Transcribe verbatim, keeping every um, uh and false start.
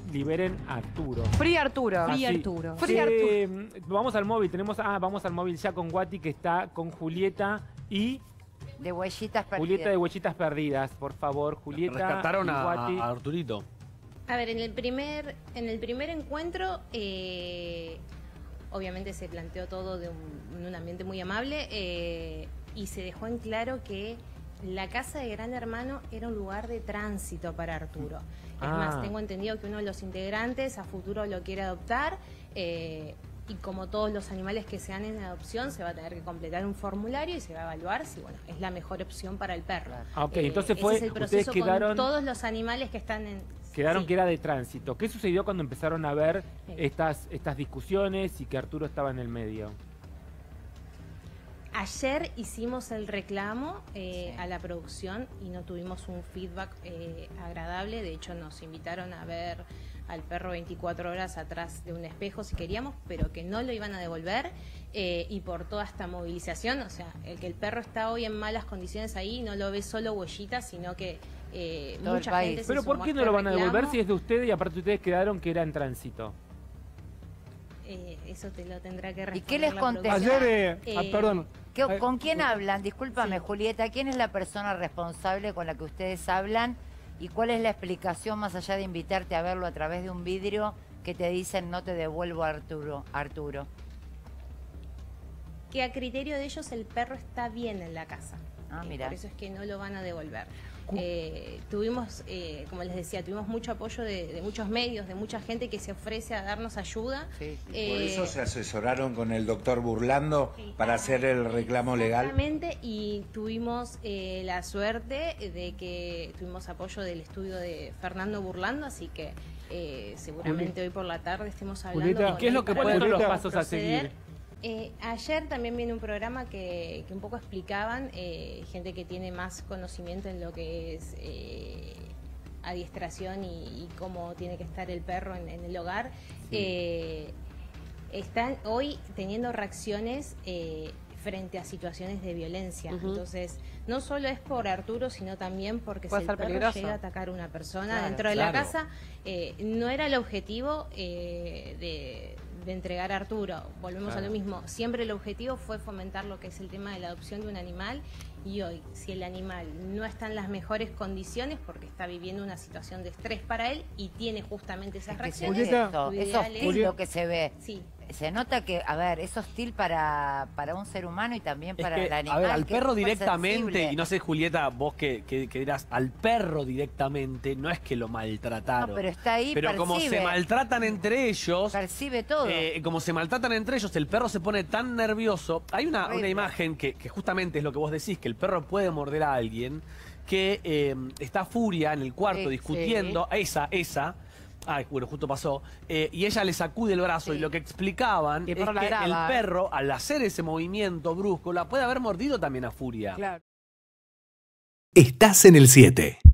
liberen a Arturo. Free Arturo. Así, Free Arturo. Free que, Arturo. Vamos al móvil, tenemos, ah, vamos al móvil ya con Guati, que está con Julieta y... De huellitas perdidas. Julieta de Huellitas Perdidas, por favor, Julieta. Rescataron y a, Guati. a Arturito. A ver, en el primer, en el primer encuentro, eh, obviamente se planteó todo de un, en un ambiente muy amable eh, y se dejó en claro que la casa de Gran Hermano era un lugar de tránsito para Arturo. Es Ah. más, tengo entendido que uno de los integrantes a futuro lo quiere adoptar eh, y como todos los animales que se dan en adopción, se va a tener que completar un formulario y se va a evaluar si bueno es la mejor opción para el perro. Ah, ok, Eh, entonces ese fue, es el ustedes proceso quedaron, con todos los animales que están en... quedaron sí. que era de tránsito. ¿Qué sucedió cuando empezaron a ver Sí. estas, estas discusiones y que Arturo estaba en el medio? Ayer hicimos el reclamo eh, Sí. a la producción y no tuvimos un feedback eh, agradable. De hecho, nos invitaron a ver al perro veinticuatro horas atrás de un espejo si queríamos, pero que no lo iban a devolver. Eh, y por toda esta movilización, o sea, el que el perro está hoy en malas condiciones ahí no lo ve solo Huellitas, sino que eh, Todo el mucha país. gente se Pero ¿por sumó qué a no este lo van a devolver reclamo. si es de ustedes y aparte ustedes quedaron que era en tránsito? Eh, eso te lo tendrá que ¿Y responder qué les la contestaron? producción. Ayer, eh, ah, Eh, perdón. ¿Qué- Eh, ¿Con quién hablan? Discúlpame, Sí. Julieta. ¿Quién es la persona responsable con la que ustedes hablan? ¿Y cuál es la explicación, más allá de invitarte a verlo a través de un vidrio, que te dicen no te devuelvo a Arturo? Arturo. Que a criterio de ellos el perro está bien en la casa. Ah, Eh, mira. por eso es que no lo van a devolver. Eh, tuvimos, eh, como les decía, tuvimos mucho apoyo de, de muchos medios, de mucha gente que se ofrece a darnos ayuda. Sí. Por Eh, eso se asesoraron con el doctor Burlando sí. para hacer el reclamo legal. Exactamente, y tuvimos eh, la suerte de que tuvimos apoyo del estudio de Fernando Burlando, así que eh, seguramente hoy por la tarde estemos hablando. Julieta, con ¿qué es él lo que para pueden ser los poder pasos a proceder. seguir? Eh, ayer también viene un programa que, que un poco explicaban, eh, gente que tiene más conocimiento en lo que es eh, adiestración y, y cómo tiene que estar el perro en, en el hogar. Sí. Eh, están hoy teniendo reacciones eh, frente a situaciones de violencia. Ujú. Entonces, no solo es por Arturo, sino también porque si Puede el ser perro peligroso. llega a atacar a una persona Claro, dentro de la claro. casa, eh, no era el objetivo eh, de, de entregar a Arturo. Volvemos Claro. a lo mismo. Siempre el objetivo fue fomentar lo que es el tema de la adopción de un animal. Y hoy, si el animal no está en las mejores condiciones porque está viviendo una situación de estrés para él y tiene justamente esas Es que se reacciones, ve Julieta, esto, lo es ideal hostil es- lo que se ve. sí, Se nota que, a ver, es hostil para, para un ser humano y también Es para que, el animal. a ver, al que perro es súper directamente, sensible. y no sé, Julieta, vos que, que, que dirás, al perro directamente, no es que lo maltrataron. No, pero está ahí, Pero como percibe. se maltratan entre ellos, Percibe todo. eh, como se maltratan entre ellos, el perro se pone tan nervioso. Hay una, Horrible. una imagen que, que justamente es lo que vos decís, que el perro puede morder a alguien, que eh, está Furia en el cuarto Sí, discutiendo, esa, esa, ay, bueno, justo pasó, eh, y ella le sacude el brazo Sí. y lo que explicaban Y el es perro que el ladraba. perro, al hacer ese movimiento brusco, la puede haber mordido también a Furia. Claro. Estás en el siete.